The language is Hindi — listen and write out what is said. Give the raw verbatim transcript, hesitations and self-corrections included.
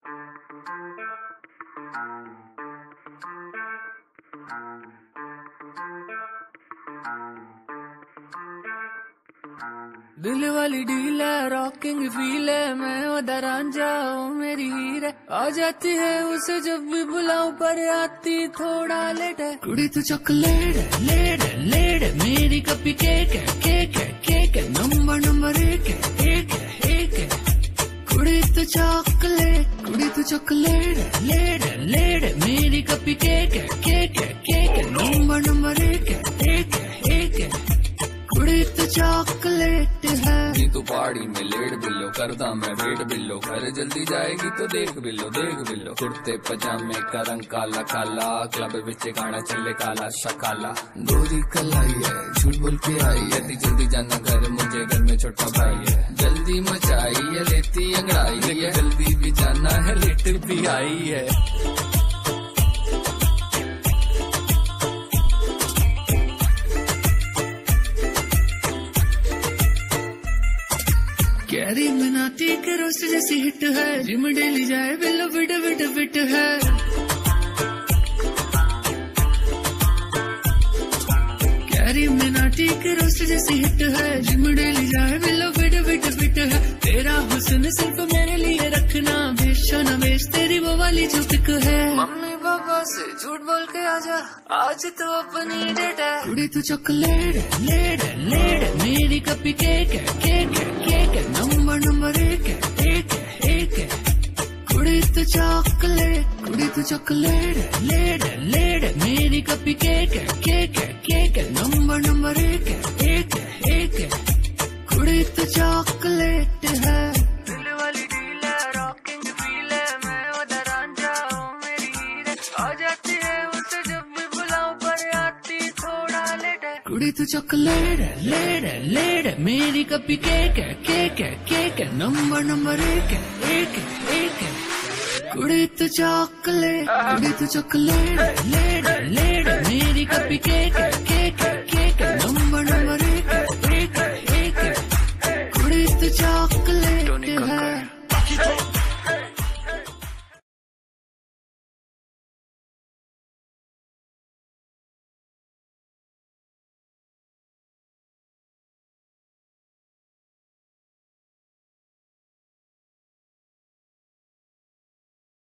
दिल वाली डील है, रॉकिंग फील है, मैं उधर रांझा हूँ मेरी हीर है। आ जाती है उसे जब भी बुलाऊं पर आती थोड़ा लेट है। कुड़ी तू चॉकलेट है, लेट है, लेट है, मेरी कपी केक है, केक है, केक है, नंबर नंबर एक है, एक है, एक है। कुड़ी तू चॉकलेट, कुड़ी तू चॉकलेट है, लेट है, लेट है, मेरी कपी केक है, केक है, केक है, नंबर नंबर एक है, एक है, एक है। कुड़ी तो चॉकलेट है। नी तू पहाड़ी में लेट बिल्लो, करदा मैं वेट बिल्लो, घर जल्दी जाएगी तो देख बिल्लो, देख बिल्लो। कुर्ते पजामे का रंग काला काला, क्लब विच गाना चले काला शकाला। गोरी कलाई है, झूठ बोल के आई है, ती जल्दी जाना घर, मुझे घर में छोटा भाई है। जल्दी मचाई है, लेती अंगड़ाई है, जल्दी भी जाना है, लेट भी आई है। कैरी मिनाटी के रोस्ट जैसी हिट है, जिम डेली जाए बिल्लो फिट फिट फिट है। कैरी मिनाटी के रोस्ट जैसी हिट है, जिम डेली जाए बिल्लो फिट फिट फिट है। तेरा हुस्न सिर्फ मेरे लिए रखना, बेचो न बेच तेरी वो वाली जो पिक है। मम्मी पापा से झूठ बोल के आजा, आज तो अपनी डेट है। कुड़ी तू चॉकलेट है, लेट है, लेट है, मेरी कपी केक है, केक है, केक है, नंबर नंबर एक है, एक है, एक है। कुड़ी तू चॉकलेट, कुड़ी तू चॉकलेट है, लेट है, लेट है, मेरी कपी केक है, केक है, केक है, नंबर नंबर एक है, एक है, एक है। कुड़ी तू चॉकलेट है। दिल वाली डील है, रॉकिंग फील है, मैं उधर रांझा हूँ मेरी हीर है। आ जाती है उसे जब भी बुलाऊं पर आती थोड़ा लेट है। कुड़ी तू चॉकलेट है, लेट है, लेट है, मेरी कपी केक है, केक है, केक है, नंबर नंबर एक है, एक है, एक है। कुड़ी तू चॉकलेट, कुड़ी तू चॉकलेट है, लेट है, लेट है, मेरी कपी केक है,